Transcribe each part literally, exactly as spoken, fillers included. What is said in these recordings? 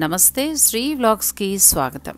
నమస్తే శ్రీ వ్లాగ్స్కి స్వాగతం.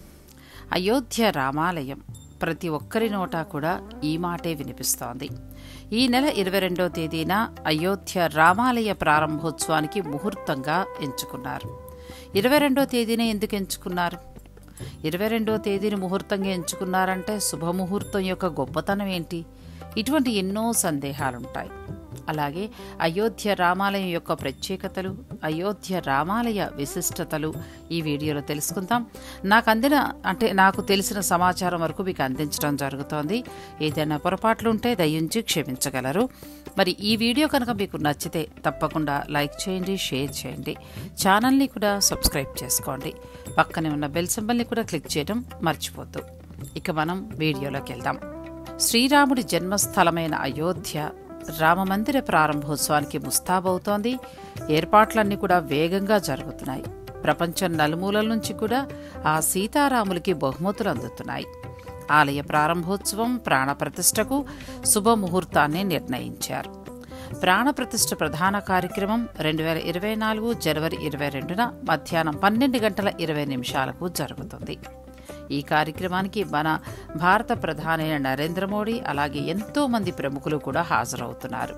అయోధ్య రామాలయం ప్రతి ఒక్కరి నోటా కూడా ఈ మాటే వినిపిస్తోంది. ఈ నెల ఇరవై రెండో తేదీన అయోధ్య రామాలయ ప్రారంభోత్సవానికి ముహూర్తంగా ఎంచుకున్నారు. ఇరవై రెండో తేదీన ఎందుకు ఎంచుకున్నారు? ఇరవై రెండో తేదీని ముహూర్తంగా ఎంచుకున్నారంటే శుభముహూర్తం యొక్క గొప్పతనం ఏంటి? ఇటువంటి ఎన్నో సందేహాలుంటాయి. అలాగే అయోధ్య రామాలయం యొక్క ప్రత్యేకతలు, అయోధ్య రామాలయ విశిష్టతలు ఈ వీడియోలో తెలుసుకుందాం. నాకు అందిన అంటే నాకు తెలిసిన సమాచారం వరకు మీకు అందించడం జరుగుతోంది. ఏదైనా పొరపాట్లు ఉంటే దయించి క్షమించగలరు. మరి ఈ వీడియో కనుక మీకు నచ్చితే తప్పకుండా లైక్ చేయండి, షేర్ చేయండి, ఛానల్ని కూడా సబ్స్క్రైబ్ చేసుకోండి. పక్కనే ఉన్న బెల్ సింబల్ని కూడా క్లిక్ చేయడం మర్చిపోద్దు. ఇక మనం వీడియోలోకి వెళ్దాం. శ్రీరాముడి జన్మస్థలమైన అయోధ్య రామమందిర ప్రారంభోత్సవానికి ముస్తాబవుతోంది. ఏర్పాట్లన్నీ కూడా వేగంగా జరుగుతున్నాయి. ప్రపంచం నలుమూలల నుంచి కూడా ఆ సీతారాములకి బహుమతులు అందుతున్నాయి. ఆలయ ప్రారంభోత్సవం ప్రాణప్రతిష్ఠకు శుభముహూర్తాన్ని నిర్ణయించారు. ప్రాణప్రతిష్ఠ ప్రధాన కార్యక్రమం రెండు వేల ఇరవై నాలుగు జనవరి ఇరవై రెండున మధ్యాహ్నం పన్నెండు గంటల ఇరవై నిమిషాలకు జరుగుతుంది. ఈ కార్యక్రమానికి మన భారత ప్రధాని నరేంద్ర మోడీ అలాగే ఎంతో మంది ప్రముఖులు కూడా హాజరవుతున్నారు.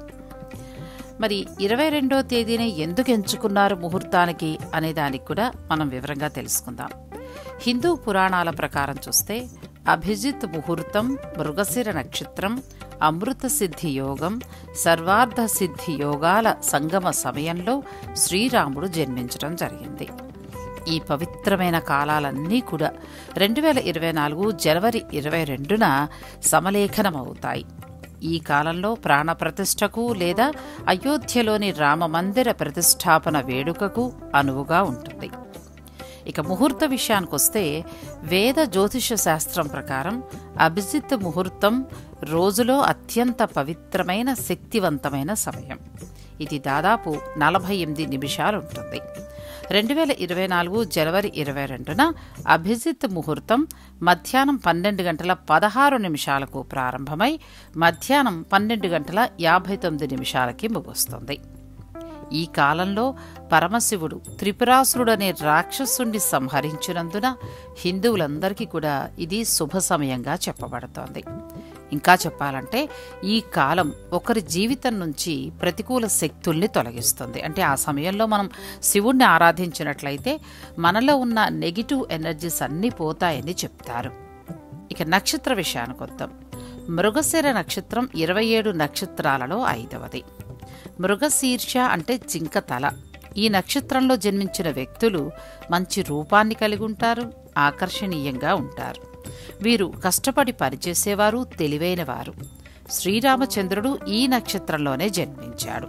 మరి ఇరవై రెండో తేదీన ఎందుకు ఎంచుకున్నారు ముహూర్తానికి అనే దానికి కూడా మనం వివరంగా తెలుసుకుందాం. హిందూ పురాణాల ప్రకారం చూస్తే అభిజిత్ ముహూర్తం, మృగశిర నక్షత్రం, అమృత సిద్ధి యోగం, సర్వార్థ సిద్ధి యోగాల సంగమ సమయంలో శ్రీరాముడు జన్మించడం జరిగింది. ఈ పవిత్రమైన కాలాలన్నీ కూడా రెండు వేల ఇరవై నాలుగు జనవరి ఇరవై రెండున సమలేఖనమవుతాయి. ఈ కాలంలో ప్రాణప్రతిష్ఠకు లేదా అయోధ్యలోని రామమందిర ప్రతిష్టాపన వేడుకకు అనువుగా ఉంటుంది. ఇక ముహూర్త విషయానికొస్తే వేద జ్యోతిష శాస్త్రం ప్రకారం అభిజిత్ ముహూర్తం రోజులో అత్యంత పవిత్రమైన శక్తివంతమైన సమయం. ఇది దాదాపు నలభై ఎనిమిది నిమిషాలు ఉంటుంది. రెండు వేల ఇరవై నాలుగు జనవరి ఇరవై రెండున అభిజిత్ ముహూర్తం మధ్యాహ్నం పన్నెండు గంటల పదహారు నిమిషాలకు ప్రారంభమై మధ్యాహ్నం పన్నెండు గంటల యాభై తొమ్మిది నిమిషాలకి ముగుస్తుంది. ఈ కాలంలో పరమశివుడు త్రిపురాసురుడనే రాక్షసుణ్ణి సంహరించినందున హిందువులందరికీ కూడా ఇది శుభ సమయంగా చెప్పబడుతోంది. ఇంకా చెప్పాలంటే ఈ కాలం ఒకరి జీవితం నుంచి ప్రతికూల శక్తుల్ని తొలగిస్తుంది. అంటే ఆ సమయంలో మనం శివుణ్ణి ఆరాధించినట్లయితే మనలో ఉన్న నెగిటివ్ ఎనర్జీస్ అన్నీ పోతాయని చెప్తారు. ఇక నక్షత్ర విషయానికి వద్దాం. మృగశిర నక్షత్రం ఇరవై ఏడు నక్షత్రాలలో ఐదవది. మృగశీర్ష అంటే జింక తల. ఈ నక్షత్రంలో జన్మించిన వ్యక్తులు మంచి రూపాన్ని కలిగి ఉంటారు, ఆకర్షణీయంగా ఉంటారు. వీరు కష్టపడి పనిచేసేవారు, తెలివైనవారు. శ్రీరామచంద్రుడు ఈ నక్షత్రంలోనే జన్మించాడు.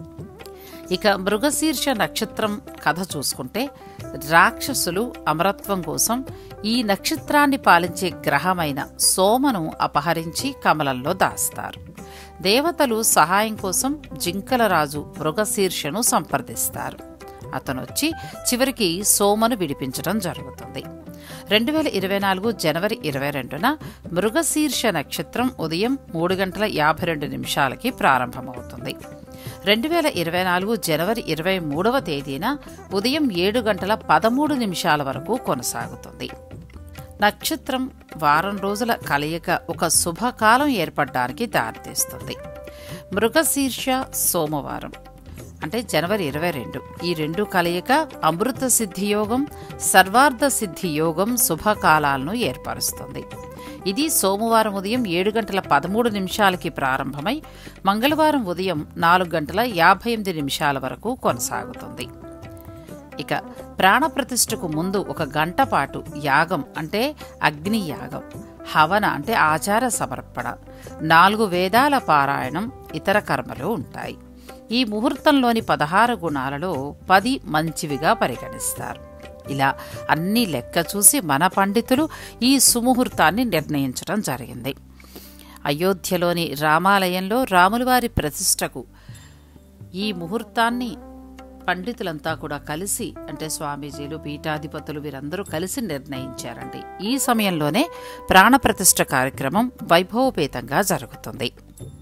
ఇక మృగశీర్ష నక్షత్రం కథ చూసుకుంటే రాక్షసులు అమరత్వం కోసం ఈ నక్షత్రాన్ని పాలించే గ్రహమైన సోమను అపహరించి కమలంలో దాస్తారు. దేవతలు సహాయం కోసం జింకల రాజు మృగశీర్షను సంప్రదిస్తారు. అతనొచ్చి చివరికి సోమను విడిపించడం జరుగుతుంది. రెండు వేల ఇరవై నాలుగు జనవరి ఇరవై రెండున మృగశీర్ష నక్షత్రం ఉదయం మూడు గంటల యాభై రెండు నిమిషాలకి ప్రారంభమవుతుంది. రెండు వేల ఇరవై నాలుగు జనవరి ఇరవై మూడవ తేదీన ఉదయం ఏడు గంటల పదమూడు నిమిషాల వరకు కొనసాగుతుంది. నక్షత్రం వారం రోజుల కలయిక ఒక శుభకాలం ఏర్పడడానికి దారితీస్తుంది. మృగశీర్ష సోమవారం అంటే జనవరి ఇరవై రెండు ఈ రెండు కలయిక అమృత సిద్ధి యోగం, సర్వార్థ సిద్ధి యోగం శుభకాలాలను ఏర్పరుస్తుంది. ఇది సోమవారం ఉదయం ఏడు గంటల పదమూడు నిమిషాలకి ప్రారంభమై మంగళవారం ఉదయం నాలుగు గంటల యాభై ఎనిమిది నిమిషాల వరకు కొనసాగుతుంది. ఇక ప్రాణప్రతిష్ఠకు ముందు ఒక గంట పాటు యాగం అంటే అగ్ని యాగం, హవన అంటే ఆచార సమర్పణ, నాలుగు వేదాల పారాయణం, ఇతర కర్మలు ఉంటాయి. ఈ ముహూర్తంలోని పదహారు గుణాలలో పది మంచివిగా పరిగణిస్తారు. ఇలా అన్ని లెక్క చూసి మన పండితులు ఈ సుముహూర్తాన్ని నిర్ణయించడం జరిగింది. అయోధ్యలోని రామాలయంలో రాములవారి ప్రతిష్టకు ఈ ముహూర్తాన్ని పండితులంతా కూడా కలిసి అంటే స్వామీజీలు, పీఠాధిపతులు వీరందరూ కలిసి నిర్ణయించారండి. ఈ సమయంలోనే ప్రాణప్రతిష్ఠ కార్యక్రమం వైభవపేతంగా జరుగుతుంది.